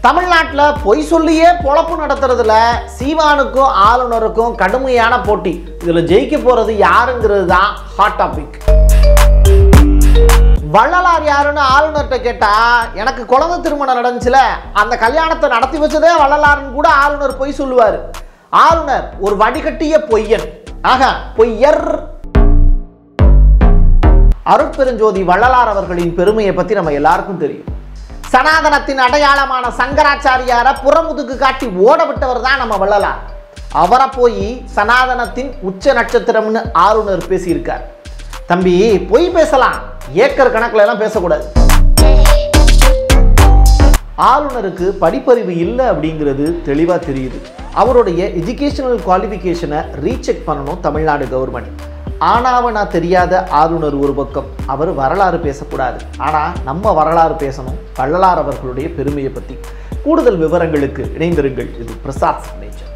தமிழ்நாட்டில் பொய் சொல்லியே பொழப்பு நடத்துறதுல சீமானுக்கும் ஆளுநருக்கும் கடுமையான போட்டி. இதில் ஜெயிக்க போகிறது யாருங்கிறது தான் ஹாட் டாபிக். வள்ளலார் யாருன்னு ஆளுநர்கிட்ட கேட்டா, எனக்கு குழந்தை திருமணம் நடந்துச்சுல, அந்த கல்யாணத்தை நடத்தி வச்சதே வள்ளலார்னு கூட ஆளுநர் பொய் சொல்லுவார். ஆளுநர் ஒரு வடிகட்டிய பொய்யன், ஆக பொய்யர். அருட்பெருஞ்சோதி வள்ளலார் அவர்களின் பெருமையை பற்றி நம்ம எல்லாருக்கும் தெரியும். சனாதனத்தின் அடையாளமான சங்கராச்சாரியாரை புறமுதுக்கு காட்டி ஓட விட்டவர் தான் நம்ம வள்ளலார். அவரை போய் சனாதனத்தின் உச்ச நட்சத்திரம்னு ஆளுநர் பேசியிருக்கார். தம்பி, பொய் பேசலாம், ஏக்கர் கணக்கில் எல்லாம் பேசக்கூடாது. ஆளுநருக்கு படிப்பறிவு இல்லை அப்படிங்கிறது தெளிவாக தெரியுது. அவருடைய எஜுகேஷனல் குவாலிஃபிகேஷனை ரீசெக் பண்ணணும் தமிழ்நாடு கவர்மெண்ட். ஆனாவனா தெரியாத ஆளுநர் ஒரு பக்கம், அவர் வரலாறு பேசக்கூடாது. ஆனால் நம்ம வரலாறு பேசணும், வள்ளலார் அவர்களுடைய பெருமையை பற்றி. கூடுதல் விவரங்களுக்கு இணைந்திருங்கள். இது prasathsignature.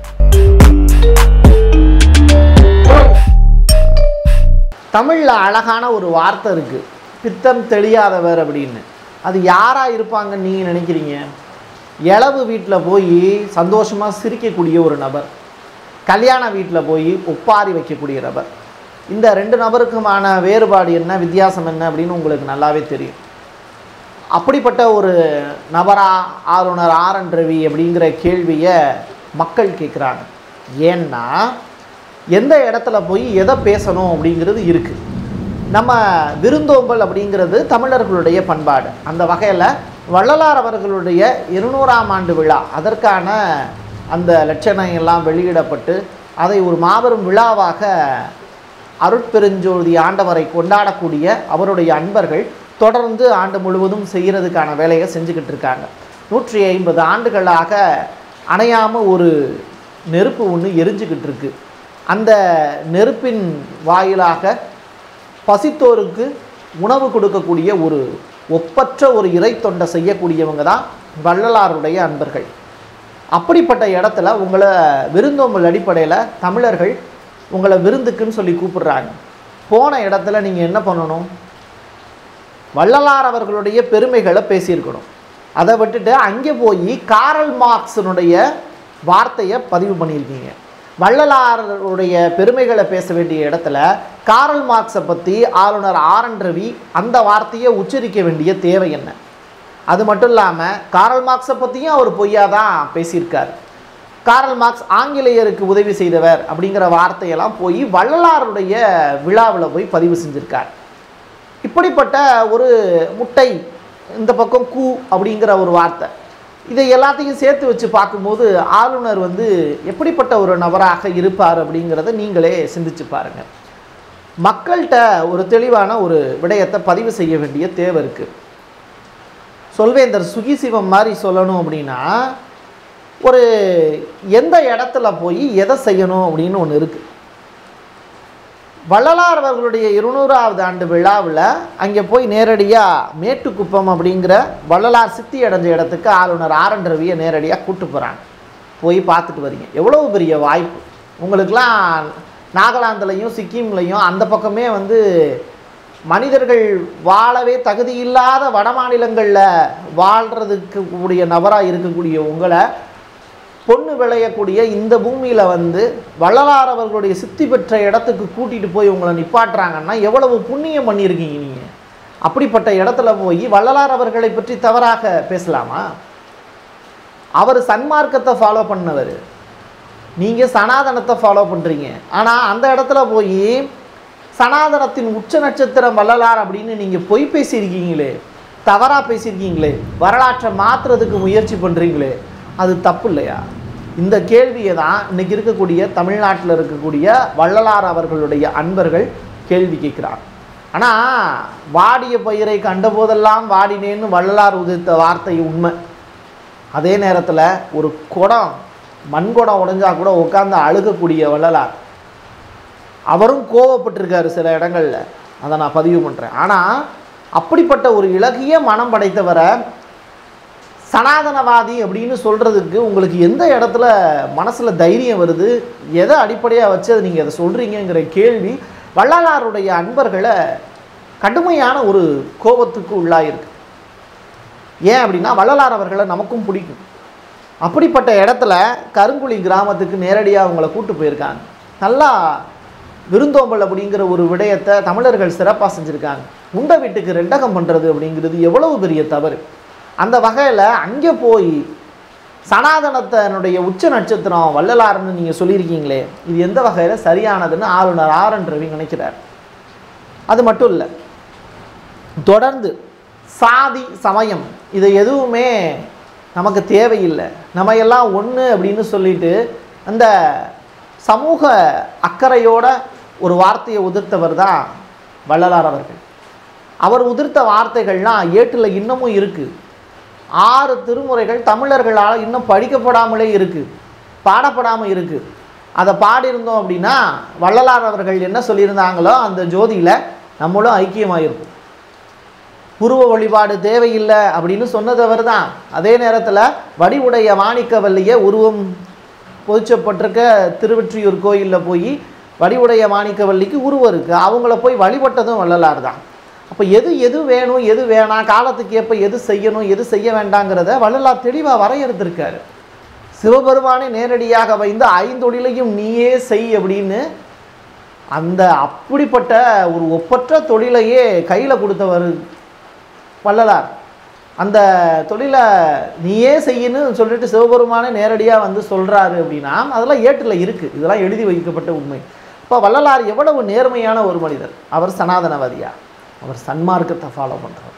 தமிழில் அழகான ஒரு வார்த்தை இருக்குது, பித்தம் தெளியாதவர் அப்படின்னு. அது யாராக இருப்பாங்கன்னு நீங்கள் நினைக்கிறீங்க? இளவு வீட்டில் போய் சந்தோஷமாக சிரிக்கக்கூடிய ஒரு நபர், கல்யாண வீட்டில் போய் ஒப்பாரி வைக்கக்கூடிய நபர். இந்த ரெண்டு நபருக்குமான வேறுபாடு என்ன, வித்தியாசம் என்ன அப்படின்னு உங்களுக்கு நல்லாவே தெரியும். அப்படிப்பட்ட ஒரு நபரா ஆளுநர் ஆர்.என். ரவி அப்படிங்கிற கேள்வியை மக்கள் கேட்குறாங்க. ஏன்னா எந்த இடத்துல போய் எதை பேசணும் அப்படிங்கிறது இருக்குது. நம்ம விருந்தோம்பல் அப்படிங்கிறது தமிழர்களுடைய பண்பாடு. அந்த வகையில் வள்ளலார் அவர்களுடைய 200ஆம் ஆண்டு விழா, அதற்கான அந்த லட்சணம் எல்லாம் வெளியிடப்பட்டு அதை ஒரு மாபெரும் விழாவாக அருட்பெருஞ்சோதி ஆண்டவரை கொண்டாடக்கூடிய அவருடைய அன்பர்கள் தொடர்ந்து ஆண்டு முழுவதும் செய்கிறதுக்கான வேலையை செஞ்சுக்கிட்டு இருக்காங்க. 150 ஆண்டுகளாக அணையாமல் ஒரு நெருப்பு ஒன்று எரிஞ்சுக்கிட்டு இருக்கு. அந்த நெருப்பின் வாயிலாக பசித்தோருக்கு உணவு கொடுக்கக்கூடிய ஒரு ஒப்பற்ற ஒரு இறை தொண்டை செய்யக்கூடியவங்க தான் வள்ளலாருடைய அன்பர்கள். அப்படிப்பட்ட இடத்துல உங்களை விருந்தோம்பல் அடிப்படையில் தமிழர்கள் உங்களை விருந்துக்குன்னு சொல்லி கூப்பிடுறாங்க. போன இடத்துல நீங்கள் என்ன பண்ணணும்? வள்ளலார் அவர்களுடைய பெருமைகளை பேசியிருக்கணும். அதை விட்டுட்டு அங்கே போய் காரல் மார்க்ஸினுடைய வார்த்தையை பதிவு பண்ணியிருக்கீங்க. வள்ளலாருடைய பெருமைகளை பேச வேண்டிய இடத்துல காரல் மார்க்ஸை பற்றி ஆளுநர் ஆர்.என். ரவி அந்த வார்த்தையை உச்சரிக்க வேண்டிய தேவை என்ன? அது மட்டும் இல்லாமல் காரல் மார்க்ஸை பற்றியும் அவர் பொய்யா தான் பேசியிருக்கார். காரல் மார்க்ஸ் ஆங்கிலேயருக்கு உதவி செய்தவர் அப்படிங்கிற வார்த்தையெல்லாம் போய் வள்ளலாருடைய விழாவில் போய் பதிவு செஞ்சுருக்கார். இப்படிப்பட்ட ஒரு முட்டை, இந்த பக்கம் கூ அப்படிங்கிற ஒரு வார்த்தை, இதை எல்லாத்தையும் சேர்த்து வச்சு பார்க்கும்போது ஆளுநர் எப்படிப்பட்ட ஒரு நபராக இருப்பார் அப்படிங்கிறத நீங்களே சிந்திச்சு பாருங்கள். மக்கள்கிட்ட ஒரு தெளிவான ஒரு விடயத்தை பதிவு செய்ய வேண்டிய தேவை இருக்குது. சொல்வேந்தர் சுகிசிவம் மாதிரி சொல்லணும் அப்படின்னா, ஒரு எந்த இடத்துல போய் எதை செய்யணும் அப்படின்னு ஒன்று இருக்குது. வள்ளலார் அவர்களுடைய 200ஆவது ஆண்டு விழாவில் அங்கே போய் நேரடியாக மேட்டுக்குப்பம் அப்படிங்கிற வள்ளலார் சித்தி அடைஞ்ச இடத்துக்கு ஆளுநர் ஆர்.என். ரவியை நேரடியாக கூப்பிட்டு போகிறாங்க. போய் பார்த்துட்டு வரீங்க. எவ்வளோ பெரிய வாய்ப்பு உங்களுக்கெல்லாம்! நாகாலாந்துலையும் சிக்கிம்லையும் அந்த பக்கமே மனிதர்கள் வாழவே தகுதி இல்லாத வட மாநிலங்களில் வாழ்கிறதுக்கு கூடிய நபராக இருக்கக்கூடிய உங்களை பொண்ணு விளையக்கூடிய இந்த பூமியில் வள்ளலார் அவர்களுடைய சித்தி பெற்ற இடத்துக்கு கூட்டிகிட்டு போய் உங்களை நிப்பாட்டுறாங்கன்னா எவ்வளவு புண்ணியம் பண்ணியிருக்கீங்க நீங்கள். அப்படிப்பட்ட இடத்துல போய் வள்ளலார் அவர்களை பற்றி தவறாக பேசலாமா? அவர் சன்மார்க்கத்தை ஃபாலோ பண்ணவர், நீங்கள் சனாதனத்தை ஃபாலோ பண்ணுறீங்க. ஆனால் அந்த இடத்துல போய் சனாதனத்தின் உச்ச நட்சத்திரம் வள்ளலார் அப்படின்னு நீங்கள் பொய் பேசியிருக்கீங்களே, தவறாக பேசியிருக்கீங்களே, வரலாற்றை மாற்றுறதுக்கு முயற்சி பண்ணுறீங்களே, அது தப்பு இல்லையா? இந்த கேள்வியை தான் இன்றைக்கி இருக்கக்கூடிய தமிழ்நாட்டில் இருக்கக்கூடிய வள்ளலார் அவர்களுடைய அன்பர்கள் கேள்வி கேட்குறாங்க. ஆனால் வாடிய பயிரை கண்டபோதெல்லாம் வாடினேன்னு வள்ளலார் உதித்த வார்த்தை உண்மை. அதே நேரத்தில் ஒரு குடம், மண்குடம் உடைஞ்சா கூட உட்காந்து அழுகக்கூடிய வள்ளலார், அவரும் கோவப்பட்டிருக்காரு சில இடங்களில், அதை நான் பதிவு பண்ணுறேன். ஆனால் அப்படிப்பட்ட ஒரு இலகிய மனம் படைத்தவரை சனாதனவாதி அப்படின்னு சொல்கிறதுக்கு உங்களுக்கு எந்த இடத்துல மனசில் தைரியம் வருது? எதை அடிப்படையாக வச்சு அதை நீங்கள் அதை சொல்கிறீங்கிற கேள்வி வள்ளலாருடைய அன்பர்களை கடுமையான ஒரு கோபத்துக்கு உள்ளாயிருக்கு. ஏன் அப்படின்னா வள்ளலார் அவர்களை நமக்கும் பிடிக்கும். அப்படிப்பட்ட இடத்துல கருங்குழி கிராமத்துக்கு நேரடியாக அவங்கள கூட்டு போயிருக்காங்க. நல்லா விருந்தோம்பல் அப்படிங்கிற ஒரு விடயத்தை தமிழர்கள் சிறப்பாக செஞ்சுருக்காங்க. உண்ட வீட்டுக்கு ரெண்டகம் பண்ணுறது அப்படிங்கிறது எவ்வளவு பெரிய தவறு. அந்த வகையில் அங்கே போய் சனாதனத்தினுடைய உச்ச நட்சத்திரம் வள்ளலார்னு நீங்கள் சொல்லியிருக்கீங்களே, இது எந்த வகையில் சரியானதுன்னு ஆளுநர் RN ரவி நினைக்கிறார். அது மட்டும் இல்லை, தொடர்ந்து சாதி சமயம் இது எதுவுமே நமக்கு தேவையில்லை, நம்ம எல்லாம் ஒன்று அப்படின்னு சொல்லிட்டு அந்த சமூக அக்கறையோட ஒரு வார்த்தையை உதிர்த்தவர் தான் வள்ளலார் அவர்கள். அவர் உதிர்த்த வார்த்தைகள்லாம் ஏட்டில் இன்னமும் இருக்குது. 6 திருமுறைகள் தமிழர்களால் இன்னும் படிக்கப்படாமலே இருக்குது, பாடப்படாமல் இருக்குது. அதை பாடியிருந்தோம் அப்படின்னா வள்ளலார் அவர்கள் என்ன சொல்லியிருந்தாங்களோ அந்த ஜோதியில் நம்மளும் ஐக்கியமாயிருக்கும். உருவ வழிபாடு தேவையில்லை அப்படின்னு சொன்னதவர் தான். அதே நேரத்தில் வடிவுடைய மாணிக்கவல்லியை உருவம் பொதிச்சப்பட்டிருக்க திருவெற்றியூர் கோயிலில் போய் வடிவுடைய மாணிக்கவல்லிக்கு உருவம் இருக்குது, அவங்கள போய் வழிபட்டதும் வள்ளலார் தான். அப்போ எது வேணும் எது வேணாம், காலத்துக்கு ஏற்ப எது செய்யணும் எது செய்ய வேண்டாங்கிறத வள்ளலார் தெளிவாக வரையறுத்திருக்காரு. சிவபெருமானை நேரடியாக வைந்து 5 தொழிலையும் நீயே செய் அப்படின்னு அந்த அப்படிப்பட்ட ஒரு ஒப்பற்ற தொழிலையே கையில் கொடுத்தவர் வள்ளலார். அந்த தொழிலை நீயே செய்யணும்னு சொல்லிட்டு சிவபெருமானை நேரடியாக வந்து சொல்கிறாரு அப்படின்னா அதெல்லாம் ஏட்டில் இருக்குது, இதெல்லாம் எழுதி வைக்கப்பட்ட உண்மை. இப்போ வள்ளலார் எவ்வளவு நேர்மையான ஒரு மனிதர். அவர் சனாதனவாதியா? அவர் சன்மார்க்கத்தை ஃபாலோ பண்ணுறார்.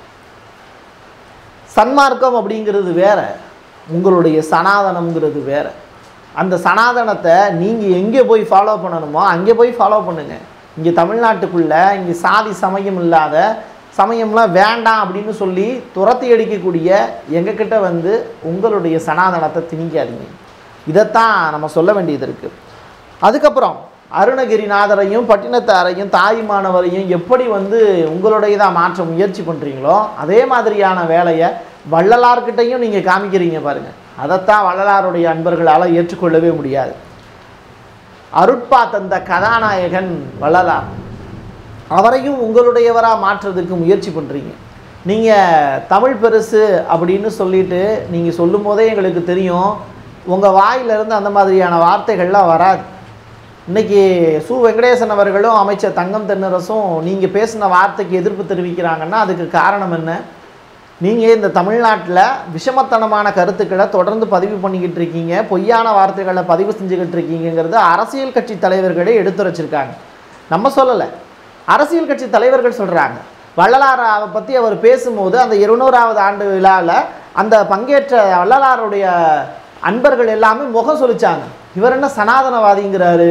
சன்மார்க்கம் அப்படிங்கிறது வேற, உங்களுடைய சனாதனம்ங்கிறது வேற. அந்த சனாதனத்தை நீங்கள் எங்கே போய் ஃபாலோ பண்ணணுமோ அங்கே போய் ஃபாலோ பண்ணுங்கள். இங்கே தமிழ்நாட்டுக்குள்ளே இங்கே சாதி சமயம் இல்லாத சமயம்லாம் வேண்டாம் அப்படின்னு சொல்லி துரத்தி அடிக்கக்கூடிய எங்ககிட்ட வந்து உங்களுடைய சனாதனத்தை திணிக்காதீங்க. இதைத்தான் நம்ம சொல்ல வேண்டியது இருக்குது. அதுக்கப்புறம் அருணகிரிநாதரையும் பட்டினத்தாரையும் தாயுமானவரையும் எப்படி வந்து உங்களுடையதாக மாற்ற முயற்சி பண்ணுறீங்களோ அதே மாதிரியான வேலையை வள்ளலார்கிட்டையும் நீங்கள் காமிக்கிறீங்க பாருங்கள். அதைத்தான் வள்ளலாருடைய அன்பர்களால் ஏற்றுக்கொள்ளவே முடியாது. அருட்பா தந்த கதாநாயகன் வள்ளலார், அவரையும் உங்களுடையவராக மாற்றுறதுக்கு முயற்சி பண்ணுறீங்க. நீங்கள் தமிழ் பெருசு அப்படின்னு சொல்லிட்டு நீங்கள் சொல்லும் போதே எங்களுக்கு தெரியும் உங்கள் வாயிலிருந்து அந்த மாதிரியான வார்த்தைகள்லாம் வராது. இன்றைக்கி சு வெங்கடேசன் அவர்களும் அமைச்சர் தங்கம் தென்னரசும் நீங்கள் பேசின வார்த்தைக்கு எதிர்ப்பு தெரிவிக்கிறாங்கன்னா அதுக்கு காரணம் என்ன? நீங்கள் இந்த தமிழ்நாட்டில் விஷமத்தனமான கருத்துக்களை தொடர்ந்து பதிவு பண்ணிக்கிட்டு இருக்கீங்க, பொய்யான வார்த்தைகளை பதிவு செஞ்சுக்கிட்டு இருக்கீங்கிறது அரசியல் கட்சி தலைவர்களே எடுத்துரைச்சிருக்காங்க. நம்ம சொல்லலை, அரசியல் கட்சி தலைவர்கள் சொல்கிறாங்க. வள்ளலாரை பற்றி அவர் பேசும்போது அந்த 200வது ஆண்டு விழாவில் அந்த பங்கேற்ற வள்ளலாருடைய அன்பர்கள் எல்லாமே முகம் சொல்லிச்சாங்க. இவர் என்ன சனாதனவாதிங்கிறாரு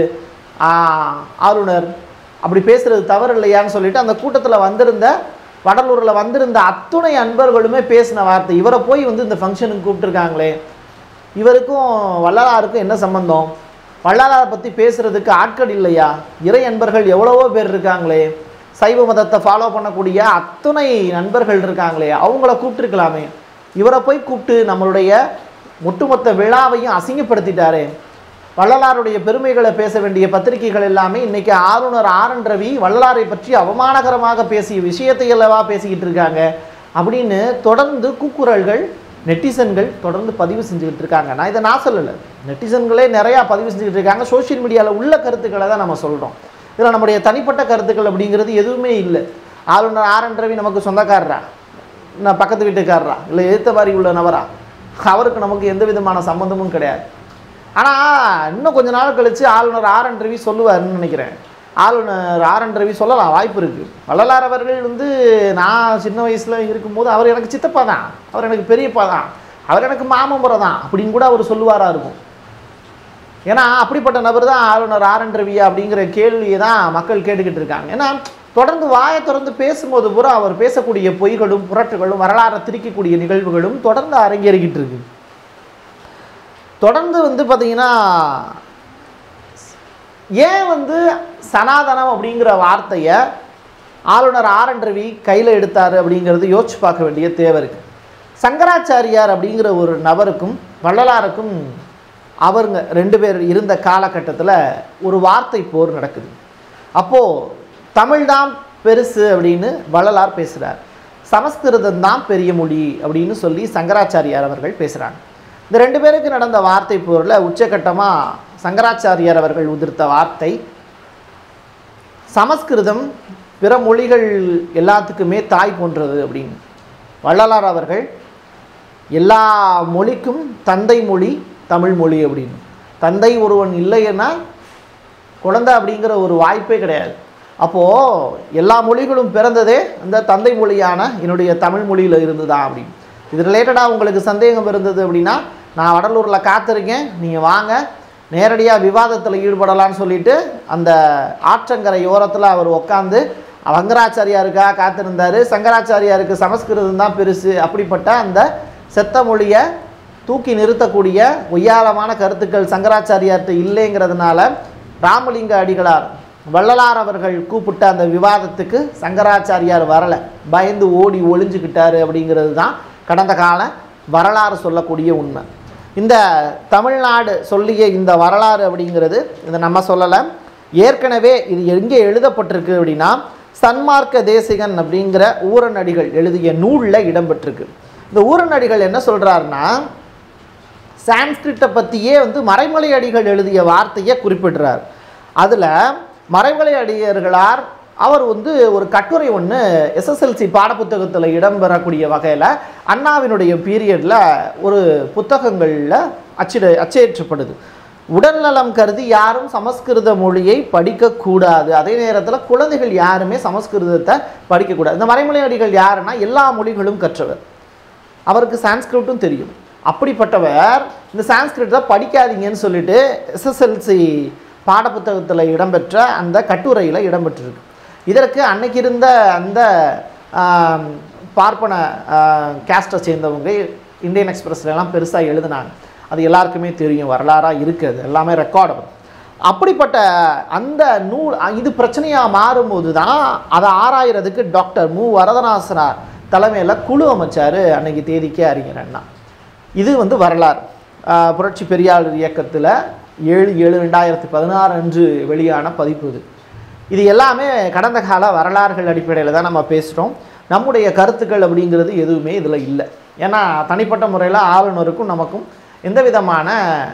ஆளுநர், அப்படி பேசுகிறது தவறு இல்லையான்னு சொல்லிட்டு அந்த கூட்டத்தில் வந்திருந்த வடலூரில் வந்திருந்த அத்துணை அன்பர்களுமே பேசின வார்த்தை. இவரை போய் வந்து இந்த ஃபங்க்ஷனுக்கு கூப்பிட்டுருக்காங்களே, இவருக்கும் வள்ளலாருக்கும் என்ன சம்பந்தம்? வள்ளலாரை பற்றி பேசுகிறதுக்கு ஆட்கள் இல்லையா? இறை அன்பர்கள் எவ்வளவோ பேர் இருக்காங்களே, சைவ மதத்தை ஃபாலோ பண்ணக்கூடிய அத்துணை நண்பர்கள் இருக்காங்களே, அவங்கள கூப்பிட்டுருக்கலாமே. இவரை போய் கூப்பிட்டு நம்மளுடைய ஒட்டுமொத்த விழாவையும் அசிங்கப்படுத்திட்டாரே. வள்ளலாருடைய பெருமைகளை பேச வேண்டிய பத்திரிகைகள் எல்லாமே இன்றைக்கி ஆளுநர் RN ரவி வள்ளலாரை பற்றி அவமானகரமாக பேசிய விஷயத்தை அல்லவா பேசிக்கிட்டு இருக்காங்க அப்படின்னு தொடர்ந்து கூக்குரல்கள் நெட்டிசன்கள் தொடர்ந்து பதிவு செஞ்சுக்கிட்டு இருக்காங்க. நான் சொல்லலை, நெட்டிசன்களே நிறையா பதிவு செஞ்சுக்கிட்டு இருக்காங்க. சோஷியல் மீடியாவில் உள்ள கருத்துக்களை தான் நம்ம சொல்கிறோம். இதில் நம்முடைய தனிப்பட்ட கருத்துக்கள் அப்படிங்கிறது எதுவுமே இல்லை. ஆளுநர் RN ரவி நமக்கு சொந்தக்காரரா, நான் பக்கத்து வீட்டுக்காரரா, இல்லை எதிர்த்த மாதிரி உள்ள நபரா? அவருக்கு நமக்கு எந்த விதமான சம்பந்தமும் கிடையாது. ஆனால் இன்னும் கொஞ்ச நாள் கழித்து ஆளுநர் RN ரவி சொல்லுவார்னு நினைக்கிறேன். ஆளுநர் RN ரவி சொல்லலாம், வாய்ப்பு இருக்குது. வள்ளலார் அவர்கள் வந்து நான் சின்ன வயசில் இருக்கும்போது அவர் எனக்கு சித்தப்பா தான், அவர் எனக்கு பெரியப்பா தான், அவர் எனக்கு மாமம்புரை தான் அப்படின்னு கூட அவர் சொல்லுவாராக இருக்கும். ஏன்னா அப்படிப்பட்ட நபர் தான் ஆளுநர் RN ரவியா அப்படிங்கிற கேள்வியை தான் மக்கள் கேட்டுக்கிட்டு இருக்காங்க. ஏன்னா தொடர்ந்து வாயை தொடர்ந்து பேசும்போது பூரா அவர் பேசக்கூடிய பொய்களும் புரட்டுகளும் வரலாறை திரிக்கக்கூடிய நிகழ்வுகளும் தொடர்ந்து அரங்கேறிக்கிட்டு இருக்கு. தொடர்ந்து வந்து பார்த்திங்கன்னா ஏன் வந்து சனாதனம் அப்படிங்கிற வார்த்தையை ஆளுநர் RN ரவி கையில் எடுத்தார் அப்படிங்கிறது யோசிச்சு பார்க்க வேண்டிய தேவை இருக்குது. சங்கராச்சாரியார் அப்படிங்கிற ஒரு நபருக்கும் வள்ளலாருக்கும் அவருங்க 2 பேர் இருந்த காலகட்டத்தில் ஒரு வார்த்தை போர் நடக்குது. அப்போது தமிழ் தான் பெருசு அப்படின்னு வள்ளலார் பேசுகிறார், சமஸ்கிருதம் தான் பெரிய மொழி அப்படின்னு சொல்லி சங்கராச்சாரியார் அவர்கள் பேசுகிறாங்க. இந்த 2 பேருக்கு நடந்த வார்த்தை போரில் உச்சகட்டமாக சங்கராச்சாரியார் அவர்கள் உதிர்த்த வார்த்தை, சமஸ்கிருதம் பிற மொழிகள் எல்லாத்துக்குமே தாய் போன்றது அப்படின்னு. வள்ளலார் அவர்கள் எல்லா மொழிக்கும் தந்தை மொழி தமிழ் மொழி அப்படின்னு. தந்தை ஒருவன் இல்லைன்னா குழந்தை அப்படிங்கிற ஒரு வாய்ப்பே கிடையாது. அப்போது எல்லா மொழிகளும் பிறந்ததே அந்த தந்தை மொழியான என்னுடைய தமிழ் மொழியில் இருந்துதான் அப்படின்னு. இது ரிலேட்டடாக உங்களுக்கு சந்தேகம் இருந்தது அப்படின்னா நான் வடலூரில் காத்திருக்கேன், நீங்கள் வாங்க, நேரடியாக விவாதத்தில் ஈடுபடலான்னு சொல்லிட்டு அந்த ஆற்றங்கரை ஓரத்தில் அவர் உட்காந்து சங்கராச்சாரியாருக்காக காத்திருந்தார். சங்கராச்சாரியாருக்கு சமஸ்கிருதம் தான் பெருசு, அப்படிப்பட்ட அந்த செத்த மொழியை தூக்கி நிறுத்தக்கூடிய ஒய்யாரமான கருத்துக்கள் சங்கராச்சாரியார்கிட்ட இல்லைங்கிறதுனால ராமலிங்க அடிகளார் வள்ளலார் அவர்கள் கூப்பிட்ட அந்த விவாதத்துக்கு சங்கராச்சாரியார் வரலை, பயந்து ஓடி ஒளிஞ்சுக்கிட்டாரு அப்படிங்கிறது தான் கடந்த கால வரலாறு சொல்லக்கூடிய உண்மை. இந்த தமிழ்நாடு சொல்லிய இந்த வரலாறு அப்படிங்கிறது இதை நம்ம சொல்லலை, ஏற்கனவே இது எங்கே எழுதப்பட்டிருக்கு அப்படின்னா சன்மார்க்க தேசிகன் அப்படிங்கிற ஊரநடிகள் எழுதிய நூலில் இடம்பெற்றிருக்கு. இந்த ஊரநடிகள் என்ன சொல்கிறாருன்னா, சான்ஸ்கிரிட்டை பற்றியே மறைமலை அடிகள் எழுதிய வார்த்தையை குறிப்பிடுறார். அதில் மறைமலை அடிகளார் அவர் ஒரு கட்டுரை ஒன்று எஸ்எஸ்எல்சி பாடப்புத்தகத்தில் இடம்பெறக்கூடிய வகையில் அண்ணாவினுடைய பீரியடில் ஒரு புத்தகங்களில் அச்சேற்றப்படுது. உடல்நலம் கருதி யாரும் சமஸ்கிருத மொழியை படிக்கக்கூடாது, அதே நேரத்தில் குழந்தைகள் யாருமே சமஸ்கிருதத்தை படிக்கக்கூடாது. இந்த மறைமலை அடிகள் யாருன்னா எல்லா மொழிகளும் கற்றவர், அவருக்கு சான்ஸ்கிரிட்டும் தெரியும். அப்படிப்பட்டவர் இந்த சான்ஸ்கிரிட்டை படிக்காதீங்கன்னு சொல்லிட்டு எஸ்எஸ்எல்சி பாடப்புத்தகத்தில் இடம்பெற்ற அந்த கட்டுரையில் இடம்பெற்றிருக்கு. இதற்கு அன்னைக்கு இருந்த அந்த பார்ப்பன கேஸ்ட்டை சேர்ந்தவங்க இந்தியன் எக்ஸ்பிரஸ்லாம் பெருசாக எழுதினாங்க. அது எல்லாருக்குமே தெரியும், வரலாறாக இருக்குது, எல்லாமே ரெக்கார்டபிள். அப்படிப்பட்ட அந்த நூல் இது பிரச்சனையாக மாறும்போது தான் அதை ஆராயறதுக்கு டாக்டர் மு வரதராசனார் தலைமையில் குழு அமைச்சார் அன்னைக்கு தேதிக்கே அறிஞர் அண்ணா. இது வரலாறு. புரட்சி பெரியார் இயக்கத்தில் 7/7/2016 அன்று வெளியான பதிப்பு இது. இது எல்லாமே கடந்த கால வரலாறுகள் அடிப்படையில் தான் நம்ம பேசுகிறோம். நம்முடைய கருத்துக்கள் அப்படிங்கிறது எதுவுமே இதில் இல்லை. ஏன்னா தனிப்பட்ட முறையில் ஆளுநருக்கும் நமக்கும் எந்த விதமான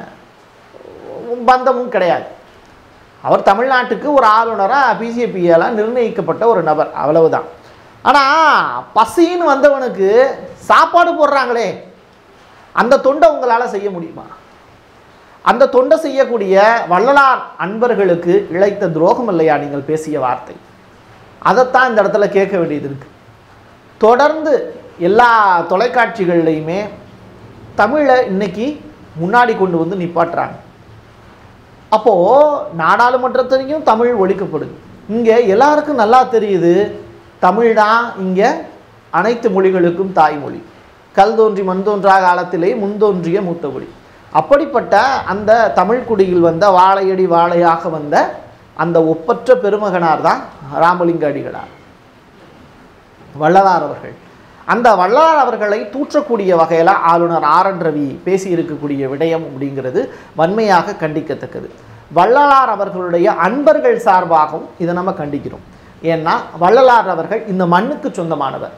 பந்தமும் கிடையாது. அவர் தமிழ்நாட்டுக்கு ஒரு ஆளுநராக பிஜேபியால் நிர்ணயிக்கப்பட்ட ஒரு நபர், அவ்வளவுதான். ஆனால் பசின்னு வந்தவனுக்கு சாப்பாடு போடுறாங்களே, அந்த தொண்டை உங்களால் செய்ய முடியுமா? அந்த தொண்டை செய்யக்கூடிய வள்ளலார் அன்பர்களுக்கு இழைத்த துரோகம் இல்லையா நீங்கள் பேசிய வார்த்தை? அதைத்தான் இந்த இடத்துல கேட்க வேண்டியது இருக்குது. தொடர்ந்து எல்லா தொலைக்காட்சிகள்லையுமே தமிழை இன்னைக்கு முன்னாடி கொண்டு நிப்பாட்டுறாங்க. அப்போது நாடாளுமன்றத்திலையும் தமிழ் ஒழிக்கப்படுது. இங்கே எல்லாருக்கும் நல்லா தெரியுது, தமிழ் தான் இங்கே அனைத்து மொழிகளுக்கும் தாய்மொழி. கல் தோன்றி மண் தோன்றா காலத்திலே முன்தோன்றிய மூத்த மொழி. அப்படிப்பட்ட அந்த தமிழ் குடியில் வந்த வாழையடி வாழையாக வந்த அந்த ஒப்பற்ற பெருமகனார் தான் ராமலிங்க அடிகளார், வள்ளலார் அவர்கள். அந்த வள்ளலார் அவர்களை தூற்றக்கூடிய வகையில் ஆளுநர் RN ரவி பேசியிருக்கக்கூடிய விடயம் அப்படிங்கிறது வன்மையாக கண்டிக்கத்தக்கது. வள்ளலார் அவர்களுடைய அன்பர்கள் சார்பாகவும் இதை நம்ம கண்டிக்கிறோம். ஏன்னா வள்ளலார் அவர்கள் இந்த மண்ணுக்கு சொந்தமானவர்,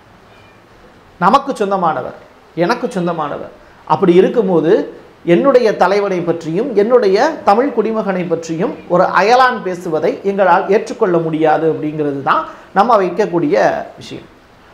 நமக்கு சொந்தமானவர், எனக்கு சொந்தமானவர். அப்படி இருக்கும்போது என்னுடைய தலைவனை பற்றியும் என்னுடைய தமிழ் குடிமகனை பற்றியும் ஒரு அயலான் பேசுவதை எங்களால் ஏற்றுக்கொள்ள முடியாது அப்படிங்கிறது தான் நம்ம வைக்கக்கூடிய விஷயம்.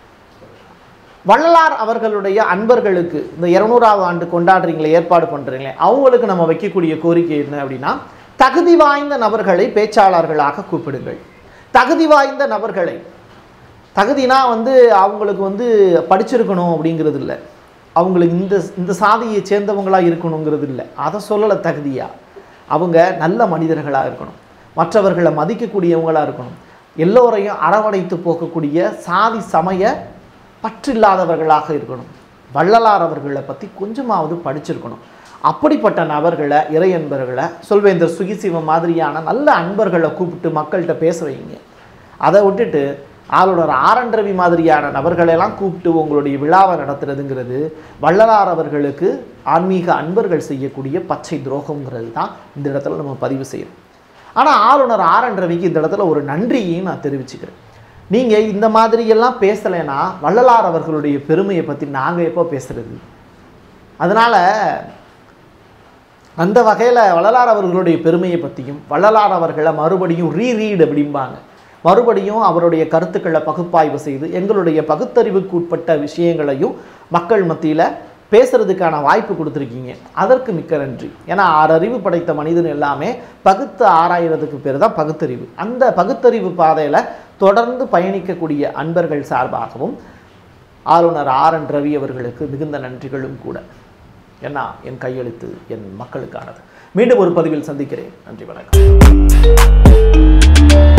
வள்ளலார் அவர்களுடைய அன்பர்களுக்கு இந்த 200வது ஆண்டு கொண்டாடுறீங்களே, ஏற்பாடு பண்ணுறீங்களே, அவங்களுக்கு நம்ம வைக்கக்கூடிய கோரிக்கை என்ன அப்படின்னா, தகுதி வாய்ந்த நபர்களை பேச்சாளர்களாக கூப்பிடுங்கள். தகுதி வாய்ந்த நபர்களை, தகுதினா அவங்களுக்கு படிச்சிருக்கணும் அப்படிங்கிறது இல்லை, அவங்களுக்கு இந்த சாதியை சேர்ந்தவங்களாக இருக்கணுங்கிறது இல்லை, அதை சொல்லலை. தகுதியாக அவங்க நல்ல மனிதர்களாக இருக்கணும், மற்றவர்களை மதிக்கக்கூடியவங்களாக இருக்கணும், எல்லோரையும் அரவணைத்து போக்கக்கூடிய சாதி சமய பற்றில்லாதவர்களாக இருக்கணும். வள்ளலார் அவர்களை பற்றி கொஞ்சமாவது படிச்சிருக்கணும். அப்படிப்பட்ட நபர்களை, இறை அன்பர்களை, சொல்வேந்தர் சுகிசிவம் மாதிரியான நல்ல அன்பர்களை கூப்பிட்டு மக்கள்கிட்ட பேச வைங்க. அதை விட்டுட்டு ஆளுநர் RN ரவி மாதிரியான நபர்களெல்லாம் கூப்பிட்டு உங்களுடைய விழாவை நடத்துறதுங்கிறது வள்ளலார் அவர்களுக்கு ஆன்மீக அன்பர்கள் செய்யக்கூடிய பச்சை துரோகங்கிறது தான் இந்த இடத்துல நம்ம பதிவு செய்யணும். ஆனால் ஆளுநர் RN ரவிக்கு இந்த இடத்துல ஒரு நன்றியையும் நான் தெரிவிச்சுக்கிறேன். நீங்கள் இந்த மாதிரியெல்லாம் பேசலைன்னா வள்ளலார் அவர்களுடைய பெருமையை பற்றி நாங்கள் எப்போ பேசுகிறது? அதனால் அந்த வகையில் வள்ளலார் அவர்களுடைய பெருமையை பற்றியும் வள்ளலார் அவர்களை மறுபடியும் ரீரீட் அப்படிம்பாங்க, மறுபடியும் அவருடைய கருத்துக்களை பகுப்பாய்வு செய்து எங்களுடைய பகுத்தறிவுக்கு உட்பட்ட விஷயங்களையும் மக்கள் மத்தியில் பேசுறதுக்கான வாய்ப்பு கொடுத்துருக்கீங்க. அதற்கு மிக்க நன்றி. ஏன்னா 6 அறிவு படைத்த மனிதன் எல்லாமே பகுத்து ஆராய்கிறதுக்கு பேர் தான் பகுத்தறிவு. அந்த பகுத்தறிவு பாதையில் தொடர்ந்து பயணிக்கக்கூடிய அன்பர்கள் சார்பாகவும் ஆளுநர் RN ரவி அவர்களுக்கு மிகுந்த நன்றிகளும் கூட. ஏன்னா என் கையெழுத்து என் மக்களுக்கானது. மீண்டும் ஒரு பதிவில் சந்திக்கிறேன். நன்றி, வணக்கம்.